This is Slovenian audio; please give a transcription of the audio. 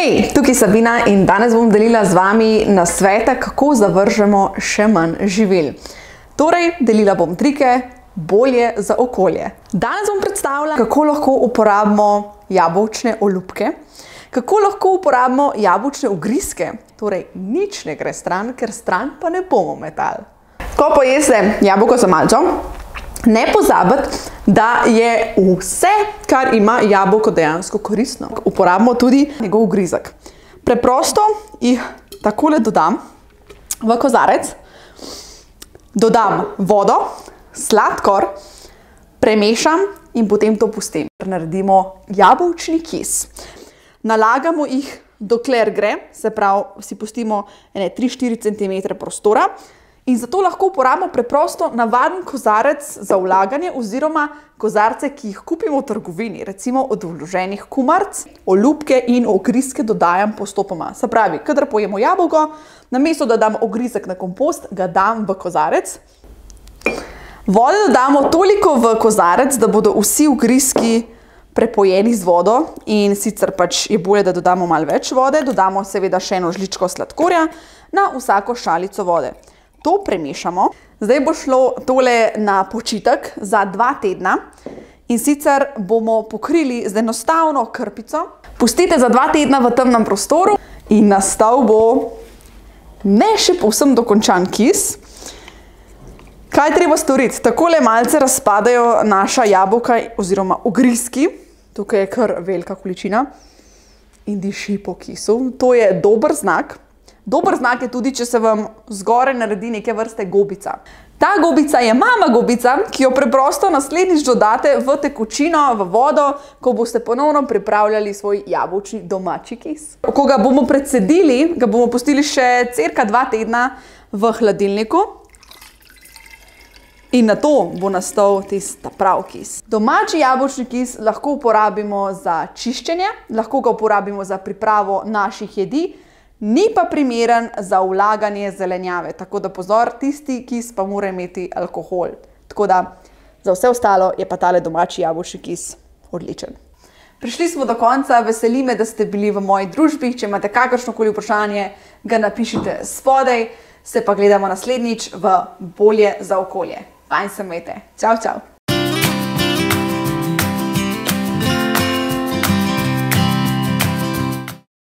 Hej, tukaj Sabina in danes bom delila z vami nasvete, kako zavržemo še manj živil. Torej, delila bom trike bolje za okolje. Danes bom predstavila, kako lahko uporabimo jabolčne olupke, kako lahko uporabimo jabolčne ugrizke. Torej, nič ne gre stran, ker stran pa ne bomo metali. Ko pojeste jabolko za malico, ne pozabiti, da je vse, kar ima jabolko, dejansko koristno. Uporabimo tudi njegov ugrizek. Preprosto jih takole dodam v kozarec, dodam vodo, sladkor, premešam in potem to pustim. Naredimo jabolčni kis. Nalagamo jih, dokler gre, se pravi, si pustimo 3-4 cm prostora. In zato lahko uporabimo preprosto navaden kozarec za vlaganje oziroma kozarce, ki jih kupimo v trgovini, recimo od vloženih kumaric, olupke in ogrizke dodajam postopoma. Se pravi, kadar pojemo jabolko, namesto da dam ogrizek na kompost, ga dam v kozarec. Vode dodamo toliko v kozarec, da bodo vsi ugrizki prepojeni z vodo in sicer pač je bolje, da dodamo malo več vode. Dodamo seveda še eno žličko sladkorja na vsako šalico vode. To premešamo. Zdaj bo šlo tole na počitek za 2 tedna in sicer bomo pokrili z enostavno krpico. Pustite za 2 tedna v temnem prostoru in nastal bo ne še povsem dokončan kis. Kaj treba storiti? Takole malce razpadajo naša jabolka oziroma ugrizki. Tukaj je kar velika količina in diši po kisu. To je dober znak. Dober znak je tudi, če se vam zgoraj naredi neke vrste gobica. Ta gobica je mama gobica, ki jo preprosto naslednjič dodate v tekočino, v vodo, ko boste ponovno pripravljali svoj jabolčni domači kis. Ko ga bomo precedili, ga bomo pustili še cirka 2 tedna v hladilniku in nato bo nastal tisti prav kis. Domači jabolčni kis lahko uporabimo za čiščenje, lahko ga uporabimo za pripravo naših jedi, ni pa primeren za vlaganje zelenjave, tako da pozor, tisti kis pa mora imeti alkohol. Tako da za vse ostalo je pa tale domači jabolčni kis odličen. Prišli smo do konca, veseli me, da ste bili v moji družbi. Če imate kakršnokoli vprašanje, ga napišite spodaj, se pa gledamo naslednjič v Bolje za okolje. Fajn se imejte. Čau, čau.